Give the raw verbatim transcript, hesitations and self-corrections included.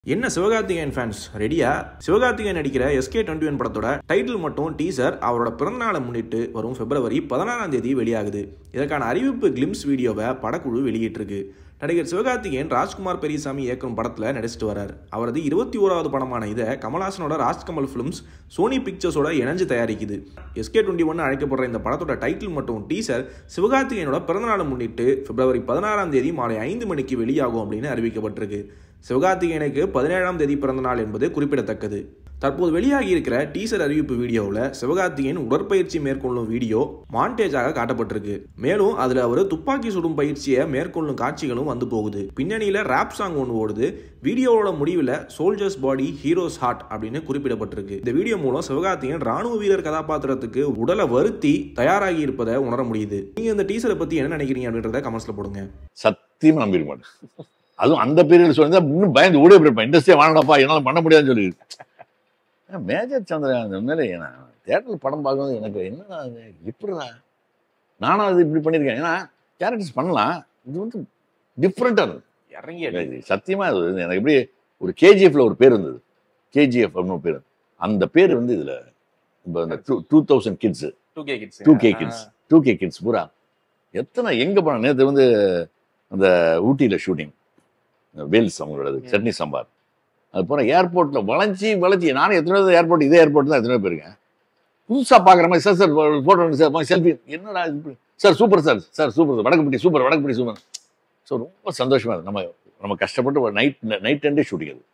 என்ன சிவகார்த்திகேயன் ஃபேன்ஸ் ரெடியா? சிவகார்த்திகேயன் நடிக்கிற எஸ்கே டுவெண்ட்டி ஒன் படத்தோட டைட்டில் மற்றும் டீசர் அவரோட பிறந்தநாளை முன்னிட்டு வரும் பிப்ரவரி பதினாறாம் தேதி வெளியாகுது. இதற்கான அறிவிப்பு கிளிம்ஸ் வீடியோவை படக்குழு வெளியிட்டிருக்கு. நடிகர் சிவகார்த்திகேயன் ராஜ்குமார் பெரியசாமி இயக்கும் படத்தில் நடிச்சிட்டு வரார். அவரது இருபத்தி ஓராவது படமான இதை கமல்ஹாசனோட ராஜ்கமல் ஃபிலிம்ஸ் சோனி பிக்சர்ஸோட இணைஞ்சு தயாரிக்குது. எஸ்கே டுவெண்ட்டி ஒன் அழைக்கப்படுற இந்த படத்தோட டைட்டில் மற்றும் டீசர் சிவகார்த்திகேயனோட பிறந்தநாளை முன்னிட்டு பிப்ரவரி பதினாறாம் தேதி மாலை ஐந்து மணிக்கு வெளியாகும் அப்படின்னு அறிவிக்கப்பட்டிருக்கு. சிவகார்த்திகேயனுக்கு பதினேழாம் தேதி பிறந்த நாள் என்பது குறிப்பிடத்தக்கது. தற்போது வெளியாகி இருக்கிற டீசர் அறிவிப்பு வீடியோவில் சிவகார்த்திகேயன் உடற்பயிற்சி மேற்கொள்ளும் வீடியோ மாண்டேஜாக காட்டப்பட்டிருக்கு. மேலும் அதுல அவர் துப்பாக்கி சுடும் பயிற்சியை மேற்கொள்ளும் காட்சிகளும் வந்து போகுது. பின்னணியில ராப் சாங் ஒன்று ஓடுது. வீடியோவோட முடிவில் சோல்ஜர்ஸ் பாடி ஹீரோஸ் ஹார்ட் அப்படின்னு குறிப்பிடப்பட்டிருக்கு. இந்த வீடியோ மூலம் சிவகார்த்திகேயன் ராணுவ வீரர் கதாபாத்திரத்துக்கு உடலை வருத்தி தயாராகி இருப்பதை உணர முடியுது. நீங்க இந்த டீசரை பத்தி என்ன நினைக்கிறீங்க அப்படின்றத கமெண்ட்ஸ்ல போடுங்க. சத்தியமா நம்பிட மாட்டேன். அதுவும் அந்த பீரியட் சொல்லி இன்னும் பயந்து ஓடி போயிருப்பேன். இண்டஸ்ட்ரியா வாங்கடாப்பா, என்னால பண்ண முடியாதுன்னு சொல்லி. மேஜர் சந்திரகாந்த் உண்மையிலே தேட்டரில் படம் பார்க்கும்போது எனக்கு என்னடா அது எப்படிடா நானும் அது இப்படி பண்ணியிருக்கேன். ஏன்னா கேரக்டர்ஸ் பண்ணலாம், இது வந்து டிஃப்ரெண்டாக இருந்தது. இறங்கி சத்தியமா அது எனக்கு எப்படி ஒரு கேஜிஎஃப்ல ஒரு பேர் இருந்தது, கேஜிஎஃப் அப்படின்னு பேர். அந்த பேர் வந்து இதுல இப்போ இந்த two two thousand kids two K kids two K kids two K kids பூரா எத்தனை எங்க போன. நேற்று வந்து அந்த ஊட்டியில ஷூட்டிங், வேல்ஸ் அவங்களோட சட்னி சாம்பார். அது போற ஏர்போர்ட்ல வளைஞ்சி வளைஞ்சி நானும் எத்தனை ஏர்போர்ட் இதே ஏர்போர்ட் தான் எத்தனை போயிருக்கேன். புதுசா பாக்குற மாதிரி sir sir photo sir selfie என்னடா sir super sir sir super sir Vadakkupatti super Vadakkupatti super. So ரொம்ப சந்தோஷமா இருக்கு. நம்ம நம்ம கஷ்டப்பட்டு நைட் நைட் அண்டே ஷூட்டிங் அது.